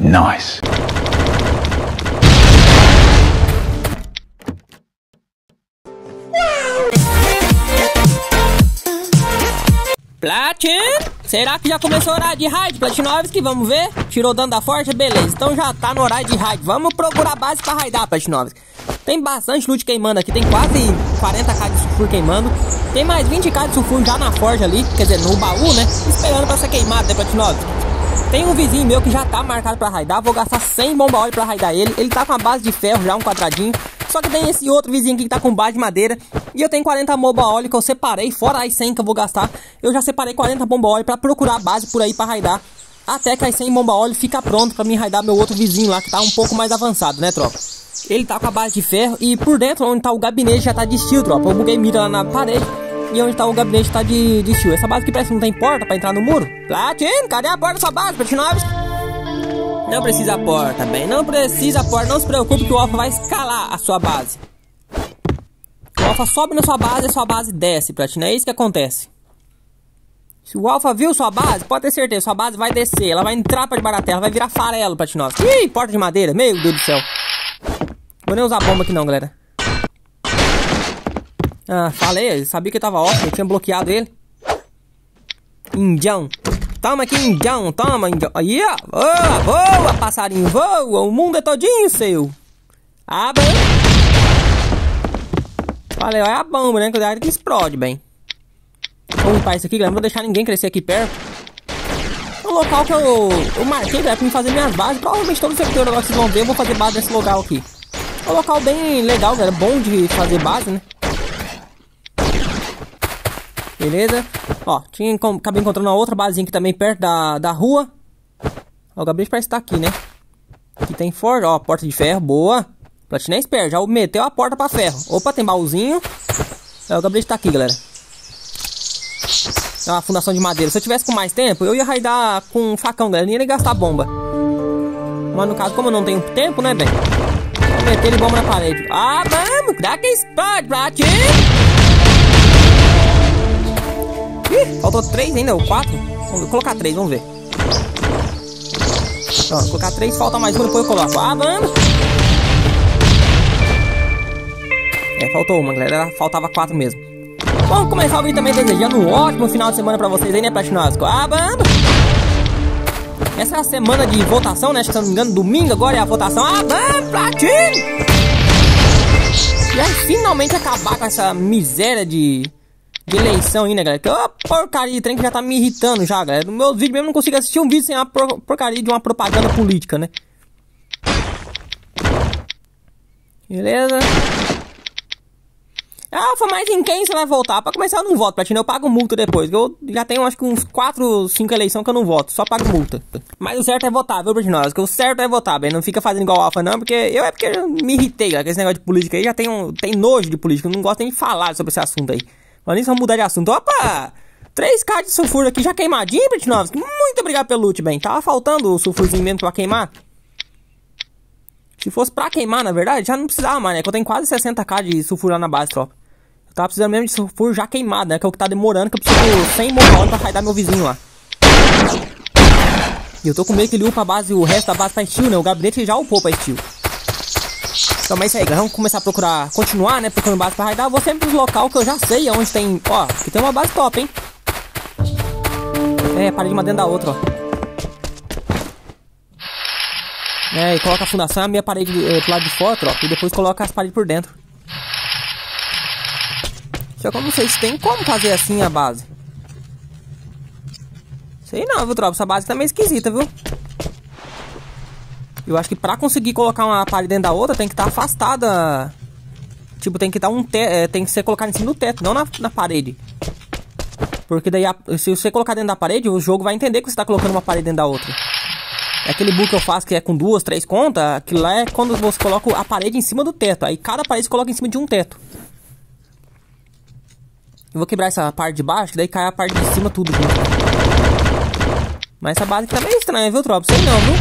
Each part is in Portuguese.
Nice. Platin, será que já começou o horário de raid, Platinovski? Vamos ver? Tirou dano da forja? Beleza, então já tá no horário de raid. Vamos procurar base pra raidar, Platinovski. Tem bastante loot queimando aqui, tem quase 40k de sulfur queimando. Tem mais 20k de sulfur já na forja ali, quer dizer, no baú, né? Esperando pra ser queimado, né, Platinovski? Tem um vizinho meu que já tá marcado pra raidar, vou gastar 100 bomba óleo pra raidar ele. Ele tá com a base de ferro já, um quadradinho. Só que tem esse outro vizinho aqui que tá com base de madeira. E eu tenho 40 bomba óleo que eu separei, fora as 100 que eu vou gastar. Eu já separei 40 bomba óleo pra procurar a base por aí pra raidar. Até que as 100 bomba óleo fica pronto pra mim raidar meu outro vizinho lá, que tá um pouco mais avançado, né, tropa? Ele tá com a base de ferro e por dentro, onde tá o gabinete, já tá de steel, tropa. Eu buguei mira lá na parede. E onde tá o gabinete tá de steel. Essa base aqui parece que não tem porta pra entrar no muro. Platin, cadê a porta da sua base, Platinovski? Não precisa a porta, bem. Não precisa a porta. Não se preocupe que o Alpha vai escalar a sua base. O Alpha sobe na sua base e a sua base desce, Platin. É isso que acontece. Se o Alpha viu sua base, pode ter certeza, sua base vai descer. Ela vai entrar pra debaixo da terra, vai virar farelo, Platinovski. Ih, porta de madeira. Meu Deus do céu. Vou nem usar bomba aqui não, galera. Ah, falei, eu sabia que ele tava off, eu tinha bloqueado ele. Indião. Toma aqui, indião, toma, indião. Aí, ó. Voa, voa, passarinho, voa. O mundo é todinho seu. Ah, bem. Falei, olha a bomba, né? Cuidado que explode, bem. Vamos limpar isso aqui, galera. Não vou deixar ninguém crescer aqui perto. É um local que eu marquei, galera, pra me fazer minhas bases. Provavelmente todo servidor agora que vocês vão ver, eu vou fazer base nesse local aqui. É um local bem legal, galera. Bom de fazer base, né? Beleza? Ó, acabei encontrando uma outra basezinha aqui também perto da rua. Ó, o gabinete parece que tá aqui, né? Aqui tem forja, ó, porta de ferro, boa. Platina é esperto, já meteu a porta pra ferro. Opa, tem baúzinho. É, o gabinete tá aqui, galera. É uma fundação de madeira. Se eu tivesse com mais tempo, eu ia raidar com um facão, galera. Nem ia gastar bomba. Mas no caso, como eu não tenho tempo, né, bem? Vou meter ele bomba na parede. Ah, vamos! Dá que explode, Platina! Ih, faltou 3 ainda, ou 4? Vou colocar 3, vamos ver. Pronto, colocar 3, falta mais um, depois eu coloco. Ah, vamos! É, faltou uma, galera. Faltava 4 mesmo. Vamos começar o vídeo também desejando um ótimo final de semana pra vocês aí, né, Platinovski? Ah, vamos! Essa é a semana de votação, né? Acho que, se eu não me engano, domingo agora é a votação. Ah, vamos, Platin! E aí, finalmente acabar com essa miséria de eleição aí, né, galera? Que é uma porcaria de trem que já tá me irritando já, galera. No meu vídeo mesmo não consigo assistir um vídeo sem uma porcaria de uma propaganda política, né? Beleza? Ah, foi mais em quem você vai votar? Pra começar eu não voto, Platina, eu pago multa depois. Eu já tenho acho que uns 4, 5 eleições que eu não voto, só pago multa. Mas o certo é votar, viu, Platina? O certo é votar, bem, não fica fazendo igual o Alpha não, porque eu me irritei, galera, com esse negócio de política aí, já tem nojo de política, eu não gosto nem de falar sobre esse assunto aí. Mas nem só mudar de assunto. Opa! 3k de sulfur aqui já queimadinho, Platinovski. Muito obrigado pelo loot, bem. Tava faltando o sulfurzinho mesmo pra queimar. Se fosse pra queimar, na verdade, já não precisava mais, né? Que eu tenho quase 60k de sulfur lá na base, tropa. Eu tava precisando mesmo de sulfur já queimado, né? Que é o que tá demorando, que eu preciso 100 bomba pra raidar meu vizinho lá. E eu tô com medo que ele upa a base, o resto da base pra steel, né? O gabinete já upou pra steel. Então, mas é isso aí, galera. Vamos começar a procurar, continuar, né? Procurando base pra raidar. Eu vou sempre pros local que eu já sei onde tem. Ó, aqui tem uma base top, hein? É, parede uma dentro da outra, ó. É, e coloca a fundação, a minha parede pro lado de fora, ó. E depois coloca as paredes por dentro. Só que eu não sei se tem como fazer assim a base. Sei não, viu, tropa? Essa base tá meio esquisita, viu? Eu acho que pra conseguir colocar uma parede dentro da outra tem que estar afastada. Tipo, tem que estar tem que ser colocado em cima do teto, não na parede. Porque daí, se você colocar dentro da parede, o jogo vai entender que você tá colocando uma parede dentro da outra. É aquele bug que eu faço que é com 2, 3 contas. Aquilo lá é quando você coloca a parede em cima do teto. Aí cada parede você coloca em cima de um teto. Eu vou quebrar essa parte de baixo, que daí cai a parte de cima tudo junto. Mas essa base aqui tá meio estranha, viu, tropa? Sei não, viu?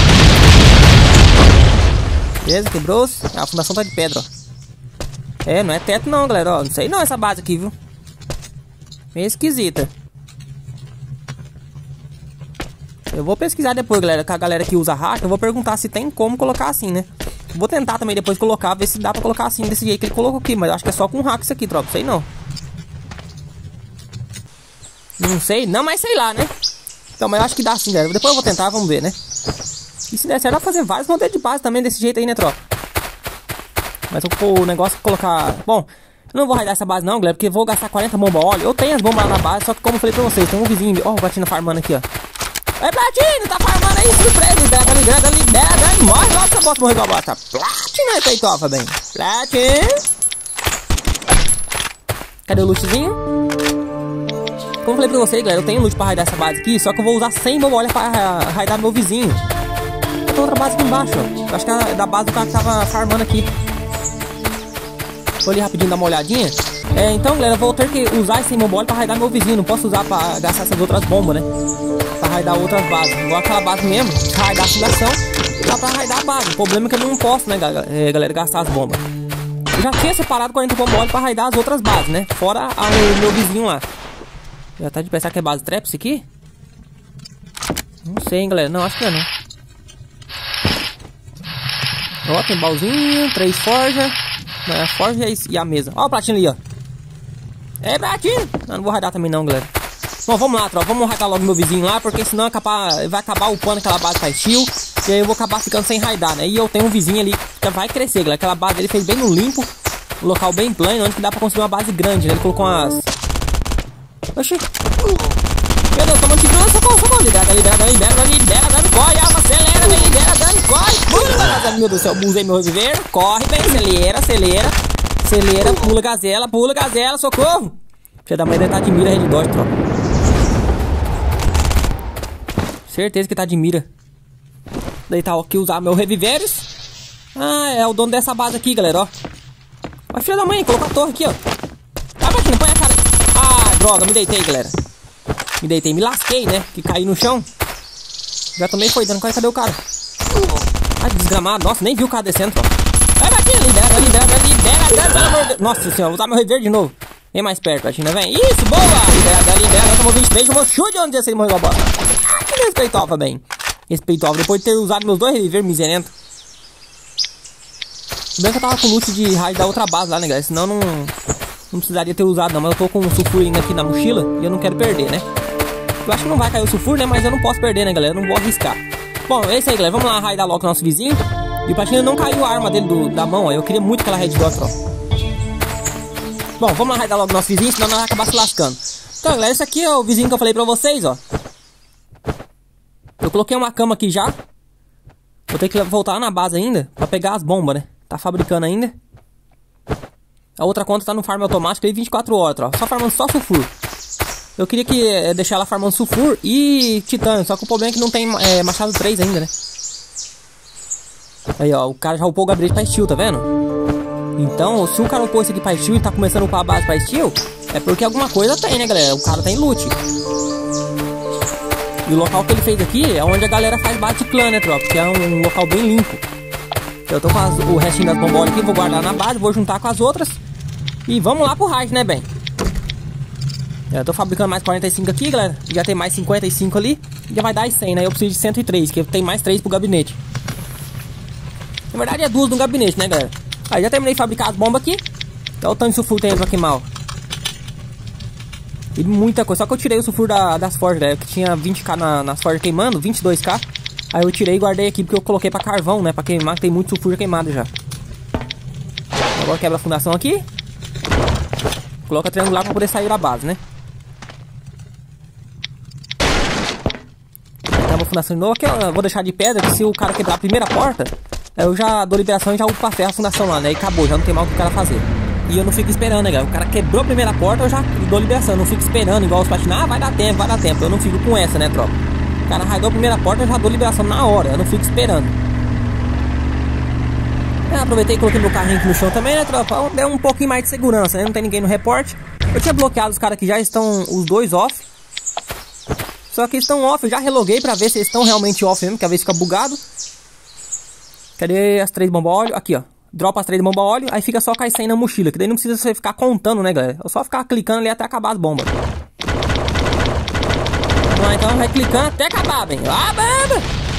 Beleza, quebrou-se. A fundação tá de pedra, ó. É, não é teto não, galera, ó. Não sei não essa base aqui, viu? Meio esquisita. Eu vou pesquisar depois, galera, com a galera que usa hack. Eu vou perguntar se tem como colocar assim, né? Vou tentar também depois colocar, ver se dá pra colocar assim, desse jeito que ele colocou aqui. Mas eu acho que é só com hack isso aqui, tropa. Sei não. Não sei, não, mas sei lá, né? Então, mas eu acho que dá sim, galera. Depois eu vou tentar, vamos ver, né? E se der certo, dá pra fazer vários modelos de base também desse jeito aí, né, tropa? Mas o negócio é colocar... Bom, eu não vou raidar essa base não, galera, porque eu vou gastar 40 bombas óleo. Eu tenho as bombas lá na base, só que como eu falei pra vocês, tem um vizinho... Ó, o Platino farmando aqui, ó. Ei, Platino, tá farmando aí, surpresa. Libera, morre logo que eu posso morrer com a bota. Platino aí, peitofa, bem. Platino. Cadê o lootzinho? Como eu falei pra vocês, galera, eu tenho loot pra raidar essa base aqui, só que eu vou usar 100 bomba óleo pra raidar meu vizinho. Tem outra base aqui embaixo, ó. Eu acho que é da base do cara que tava farmando aqui. Vou ali rapidinho dar uma olhadinha. Então, galera, eu vou ter que usar esse bomba óleo pra raidar meu vizinho. Não posso usar pra gastar essas outras bombas, né? Pra raidar outras bases. Igual aquela base mesmo, raidar a fundação, dá pra raidar a base. O problema é que eu não posso, né, galera, gastar as bombas. Eu já tinha separado 40 bomba óleo pra raidar as outras bases, né? Fora o meu vizinho lá. Já tá de pensar que é base trap isso aqui? Não sei, hein, galera. Não, acho que não. Ó, tem baúzinho, 3 forja. A forja e a mesa. Ó o Platino ali, ó. É, Platino. Não vou raidar também não, galera. Bom, vamos lá, tropa. Vamos raidar logo meu vizinho lá, porque senão vai acabar upando aquela base faz shield. E aí eu vou acabar ficando sem raidar, né? E eu tenho um vizinho ali que vai crescer, galera. Aquela base ele fez bem no limpo. Um local bem plano, onde que dá pra construir uma base grande, né? Ele colocou umas... Oxi. Meu Deus, toma um tiro. Socorro. Libera, dano, corre, alma, acelera, bem, libera, dano, corre. Pula, meu Deus do céu, usei meu reviver. Corre, bem, acelera, pula, gazela, socorro. Filha da mãe deve estar de mira, Red Dot, tropa. Certeza que tá de mira. Daí tá aqui usar meu reviveiros. Ah, é o dono dessa base aqui, galera, ó. Ó, filha da mãe, colocou a torre aqui, ó. Tá, Platino, põe a cara. Ah, droga, me deitei, galera. Me lasquei, né? Que caí no chão. Já tomei foi dano. Cadê o cara? Ai, desgramado. Nossa, nem vi o cara descendo, ó. Vai, Platino, libera, pelo amor de Deus. Nossa senhora, vou usar meu rever de novo. Vem mais perto, Platino, vem. Isso, boa! Libera. Tomou 23, tomou chute onde você morreu a bola. Ah, que respeitofa, bem. Respeitofa, depois de ter usado meus 2 reviver miserento. Bem que eu tava com loot de raid da outra base lá, né, galera? Senão não precisaria ter usado, não. Mas eu tô com um sulfur ainda aqui na mochila e eu não quero perder, né? Eu acho que não vai cair o sulfur, né? Mas eu não posso perder, né, galera? Eu não vou arriscar. Bom, é isso aí, galera. Vamos lá raidar logo o nosso vizinho. E o Platino não caiu a arma dele da mão, ó. Eu queria muito aquela Red Dot, ó. Bom, vamos lá raidar logo o nosso vizinho, senão nós vamos acabar se lascando. Então, galera, esse aqui é o vizinho que eu falei pra vocês, ó. Eu coloquei uma cama aqui já. Vou ter que voltar na base ainda pra pegar as bombas, né? Tá fabricando ainda. A outra conta tá no farm automático aí 24 horas, ó. Só farmando só sulfur. Eu queria que deixar ela farmando sulfur e titânio. Só que o problema é que não tem machado 3 ainda, né? Aí, ó. O cara já upou o gabinete pra steel, tá vendo? Então, se o cara upou esse aqui pra steel e tá começando a upar a base pra steel, é porque alguma coisa tem, né, galera? O cara tem loot. E o local que ele fez aqui é onde a galera faz base de clã, né, tropa? Que é um local bem limpo. Eu tô com o restinho das bombas aqui, vou guardar na base, vou juntar com as outras. E vamos lá pro raid, né, bem? Eu tô fabricando mais 45 aqui, galera. Já tem mais 55 ali. Já vai dar 100, né? Eu preciso de 103, que tem mais 3 pro gabinete. Na verdade é 2 no gabinete, né, galera? Aí já terminei de fabricar as bombas aqui. Então o tanto de sulfur tem pra queimar, ó. E muita coisa. Só que eu tirei o sulfur das forjas, galera. Que tinha 20k nas forjas queimando, 22k. Aí eu tirei e guardei aqui porque eu coloquei pra carvão, né? Pra queimar, que tem muito sulfur queimado já. Agora quebra a fundação aqui. Coloca triangular pra poder sair da base, né? Acaba a fundação de novo. Aqui eu vou deixar de pedra, que se o cara quebrar a primeira porta, eu já dou liberação e já upo pra ferro a fundação lá, né? E acabou, já não tem mais o que o cara fazer. E eu não fico esperando, né, galera? O cara quebrou a primeira porta, eu já dou liberação. Eu não fico esperando igual os platinos. Ah, vai dar tempo. Eu não fico com essa, né, tropa? O cara raidou a primeira porta, eu já dou liberação na hora. Eu não fico esperando. Aproveitei e coloquei meu carrinho aqui no chão também, né, tropa? Deu um pouquinho mais de segurança, né? Não tem ninguém no reporte. Eu tinha bloqueado os caras que já estão os dois off. Só que eles estão off. Eu já reloguei pra ver se eles estão realmente off mesmo, que às vezes fica bugado. Cadê as 3 bombas óleo? Aqui, ó. Dropa as 3 bombas óleo, aí fica só com as 100 na mochila. Que daí não precisa você ficar contando, né, galera? É só ficar clicando ali até acabar as bombas. Vamos lá então, vai clicando até acabar, bem. Ah, bamba!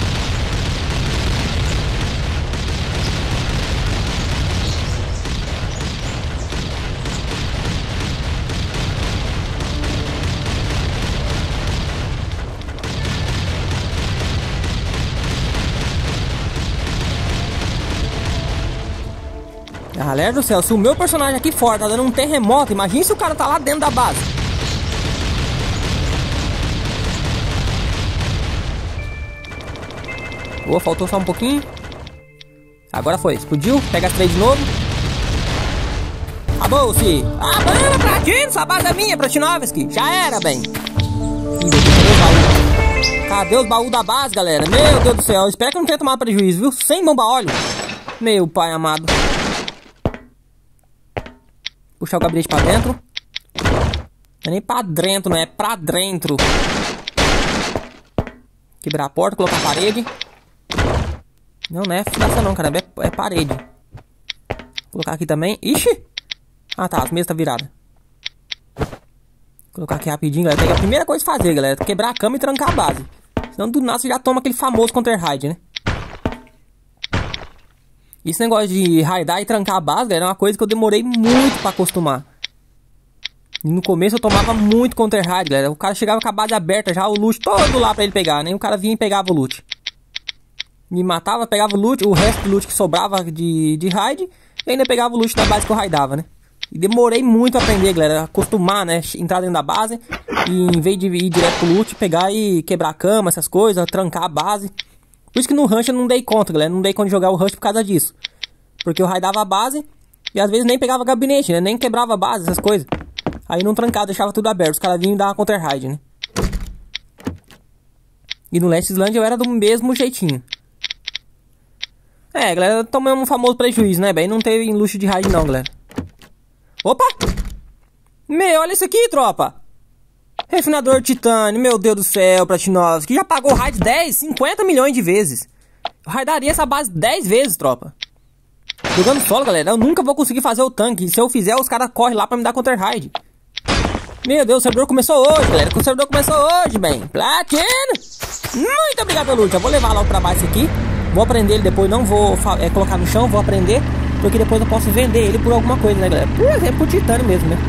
Galera do céu, se o meu personagem aqui fora tá dando um terremoto, imagine se o cara tá lá dentro da base. Boa, faltou só um pouquinho. Agora foi, explodiu, pega as 3 de novo. Acabou-se. Ah, mano, Platino, essa base é minha, Platinovski. Já era, bem. Cadê os baús da base, galera? Meu Deus do céu, espero que eu não tenha tomado prejuízo, viu? Sem bomba óleo. Meu pai amado. Puxar o gabinete pra dentro. Não é nem pra dentro, não é pra dentro. Quebrar a porta, colocar a parede. Não, não é fumaça não, cara. É parede. Vou colocar aqui também. Ixi! Ah tá, as mesas tá virada. Vou colocar aqui rapidinho, galera. A primeira coisa a fazer, galera, é quebrar a cama e trancar a base. Senão do nada você já toma aquele famoso counter-raid, né? Esse negócio de raidar e trancar a base, galera, é uma coisa que eu demorei muito pra acostumar. E no começo eu tomava muito counter-raid, galera. O cara chegava com a base aberta já, o loot todo lá pra ele pegar, né? O cara vinha e pegava o loot. Me matava, pegava o loot, o resto do loot que sobrava de raid, e ainda pegava o loot da base que eu raidava, né? E demorei muito a aprender, galera, acostumar, né? Entrar dentro da base e em vez de ir direto pro loot, pegar e quebrar a cama, essas coisas, trancar a base. Por isso que no Rush eu não dei conta, galera. Não dei conta de jogar o Rush por causa disso. Porque eu raidava a base e às vezes nem pegava gabinete, né? Nem quebrava a base, essas coisas. Aí não trancava, deixava tudo aberto. Os caras vinham e davam counter-raid, né? E no Last Island eu era do mesmo jeitinho. É, galera, tomamos um famoso prejuízo, né, bem? Não teve luxo de raid não, galera. Opa! Meu, olha isso aqui, tropa! Refinador de titânio, meu Deus do céu, Platinovski, que já pagou o raid 10, 50 milhões de vezes. Eu raidaria essa base 10 vezes, tropa. Jogando solo, galera, eu nunca vou conseguir fazer o tanque. Se eu fizer, os caras correm lá pra me dar counter-raid. Meu Deus, o servidor começou hoje, galera. O servidor começou hoje, bem. Platino! Muito obrigado pelo loot. Eu vou levar logo pra baixo aqui. Vou aprender ele depois, não vou colocar no chão, vou aprender. Porque depois eu posso vender ele por alguma coisa, né, galera? Por exemplo, por titânio mesmo, né?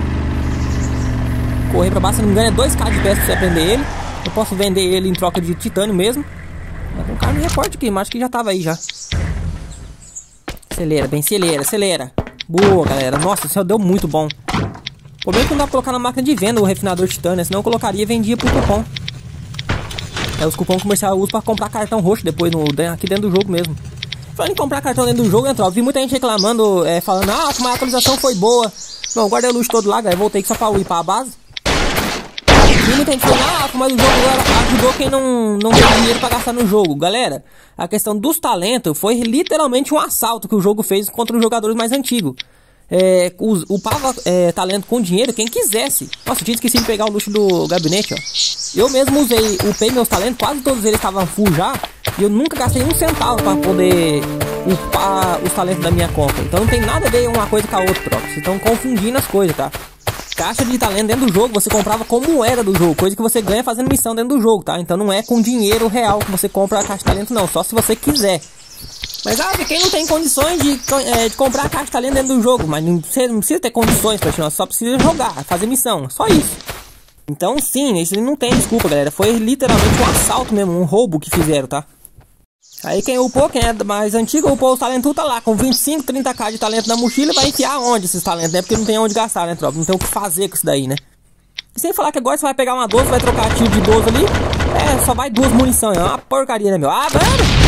Correr pra baixo, se não me engano, é 2k de peça pra você aprender ele. Eu posso vender ele em troca de titânio mesmo. O cara me reporte aqui, mas acho que já tava aí já. Acelera, bem, acelera. Boa, galera. Nossa, isso deu muito bom. O problema é que não dá pra colocar na máquina de venda o refinador de titânio, senão eu colocaria e vendia por cupom. É os cupons comerciais eu uso pra comprar cartão roxo depois aqui dentro do jogo mesmo. Falando em comprar cartão dentro do jogo, né, tropa? Vi muita gente reclamando, falando, ah, mas a atualização foi boa. Não, guardei o luxo todo lá, galera. Voltei só pra ir pra base. E muita gente falou, ah, mas o jogo agora ajudou quem não tem dinheiro pra gastar no jogo. Galera, a questão dos talentos foi literalmente um assalto que o jogo fez contra os jogadores mais antigos. Upava talento com dinheiro quem quisesse. Nossa, eu tinha esquecido de pegar o luxo do gabinete, ó. Eu mesmo upei meus talentos, quase todos eles estavam full já. E eu nunca gastei um centavo pra poder upar os talentos da minha conta. Então não tem nada a ver uma coisa com a outra, tropa. Vocês estão confundindo as coisas, tá? Caixa de talento dentro do jogo, você comprava como moeda do jogo, coisa que você ganha fazendo missão dentro do jogo, tá? Então não é com dinheiro real que você compra a caixa de talento, não, só se você quiser. Mas quem não tem condições de comprar a caixa de talento dentro do jogo, mas você não precisa ter condições, só precisa jogar, fazer missão, só isso. Então sim, isso não tem desculpa, galera, foi literalmente um assalto mesmo, um roubo que fizeram, tá? Aí quem upou, quem é mais antigo, upou os talentos, tá lá com 25, 30k de talento na mochila, vai enfiar onde esses talentos, né? Porque não tem onde gastar, né, tropa? Não tem o que fazer com isso daí, né? E sem falar que agora você vai pegar uma 12, vai trocar tiro de 12 ali, só vai 2 munições, é uma porcaria, né, meu? Ah, mano!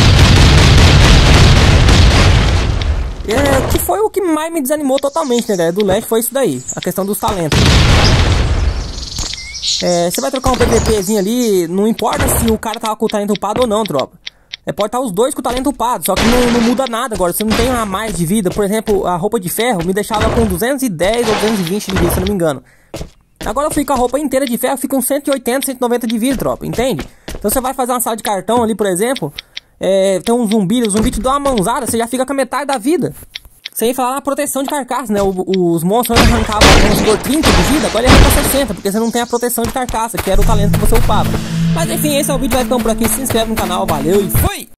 Que foi o que mais me desanimou totalmente, né, galera? Do Leste foi isso daí, a questão dos talentos. Você vai trocar um PVPzinho ali, não importa se o cara tava com o talento upado ou não, tropa. Pode estar os dois com o talento upado, só que não muda nada agora. Você não tem a mais de vida. Por exemplo, a roupa de ferro me deixava com 210 ou 220 de vida, se eu não me engano. Agora eu fico com a roupa inteira de ferro, fica com 180, 190 de vida, tropa, entende? Então você vai fazer uma sala de cartão ali, por exemplo, tem um zumbi, o zumbi te dá uma mãozada, você já fica com a metade da vida. Sem falar na proteção de carcaça, né? Os monstros arrancavam, vamos supor, 30 de vida, agora ele arranca 60, porque você não tem a proteção de carcaça, que era o talento que você upava. Mas enfim, esse é o vídeo, vai ficando por aqui, se inscreve no canal, valeu e fui!